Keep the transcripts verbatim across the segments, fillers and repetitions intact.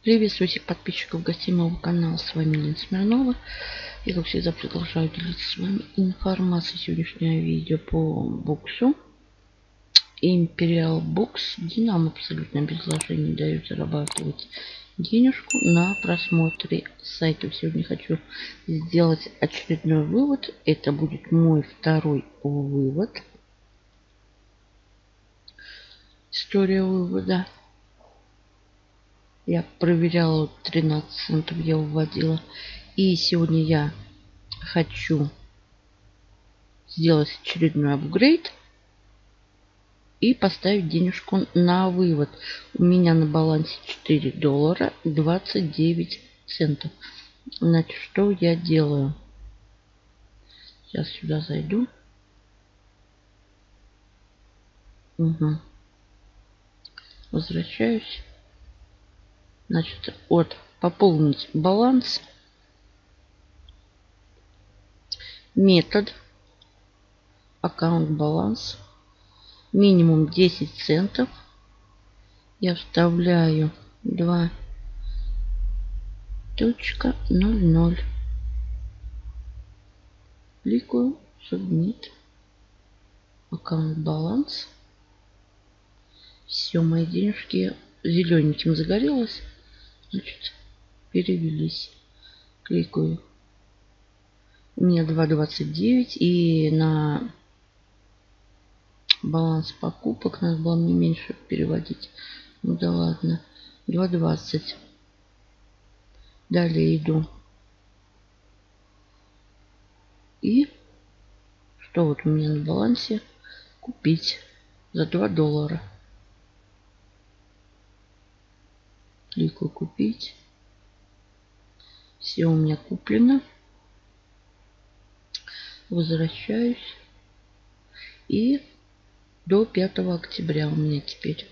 Приветствую всех подписчиков гостей моего канала. С вами Лена Смирнова. Я, как всегда, продолжаю делиться с вами информацией. Сегодняшнее видео по боксу. Imperial Box. Динамо абсолютно без вложений дают зарабатывать денежку на просмотре сайтов. Сегодня хочу сделать очередной вывод. Это будет мой второй вывод. История вывода. Я проверяла, тринадцать центов я вводила. И сегодня я хочу сделать очередной апгрейд и поставить денежку на вывод. У меня на балансе четыре доллара двадцать девять центов. Значит, что я делаю? Сейчас сюда зайду. Угу. Возвращаюсь. Значит, от пополнить баланс. Метод. Аккаунт баланс. Минимум десять центов. Я вставляю два точка ноль ноль. Кликаю Submit. Аккаунт баланс. Все, мои денежки зелененьким загорелось. Значит, перевелись. Кликаю. У меня два двадцать девять. И на баланс покупок надо было мне меньше переводить. Ну да ладно. два двадцать. Далее иду. И что вот у меня на балансе? Купить за два доллара. Кликаю купить. Все у меня куплено. Возвращаюсь. И до пятого октября у меня теперь.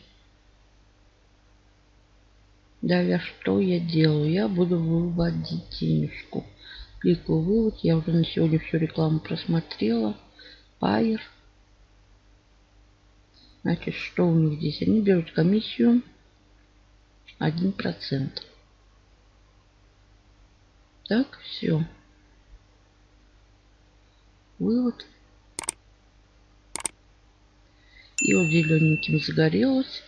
Далее что я делаю? Я буду выводить денежку. Кликаю вывод. Я уже на сегодня всю рекламу просмотрела. Пайер. Значит, что у них здесь? Они берут комиссию один процент. Так, все. Вывод. И вот зелененьким загорелось.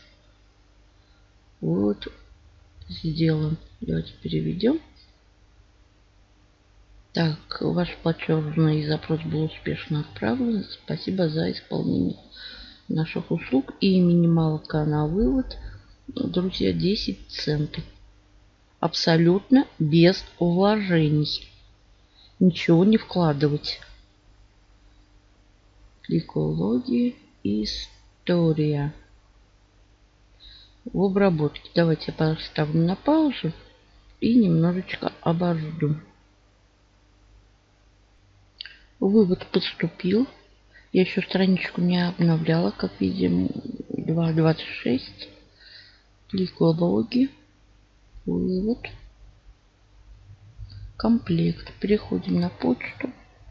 Вот сделан. Давайте переведем. Так, ваш платежный запрос был успешно отправлен. Спасибо за исполнение наших услуг. И минималка на вывод, друзья, десять центов. Абсолютно без вложений. Ничего не вкладывать. Кликаю логи. История. В обработке. Давайте я поставлю на паузу и немножечко обожду. Вывод поступил. Я еще страничку не обновляла, как видим, два двадцать шесть. Кликаю логи. Вывод. Комплект. Переходим на почту.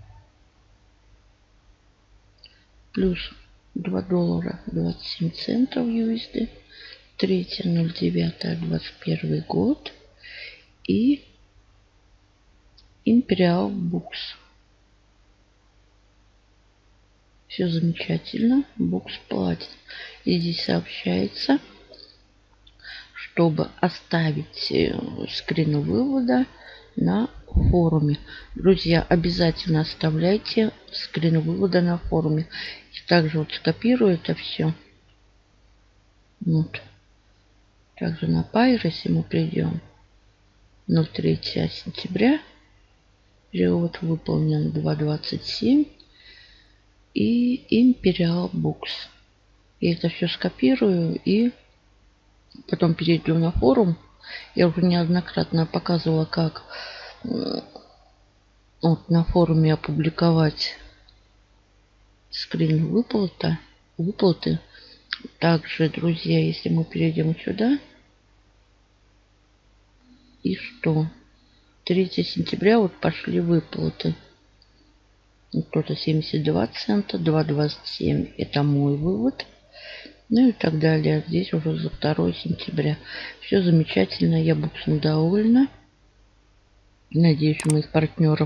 Плюс два доллара двадцать семь центов ю эс ди. третье ноль девятое двадцать первый год. И Imperial Box. Все замечательно. Бокс платит. И здесь сообщается, чтобы оставить скрин вывода на форуме. Друзья, обязательно оставляйте скрин вывода на форуме. И также вот скопирую это все. Вот. Также на Payer, если мы придем. ноль третьего сентября. Перевод выполнен два двадцать семь. И Imperial Box. Я это все скопирую и потом перейду на форум. Я уже неоднократно показывала, как вот на форуме опубликовать скрин выплата, выплаты. Также, друзья, если мы перейдем сюда. И что? третьего сентября вот пошли выплаты. Кто-то семьдесят два цента, два двадцать семь. Это мой вывод. Ну и так далее. Здесь уже за второе сентября. Все замечательно, я буду довольна. Надеюсь, у моих партнеров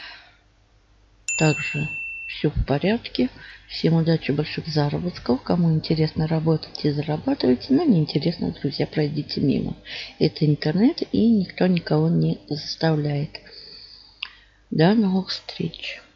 также все в порядке. Всем удачи, больших заработков. Кому интересно работать и зарабатывайте, но не интересно, друзья, пройдите мимо. Это интернет, и никто никого не заставляет. До новых встреч.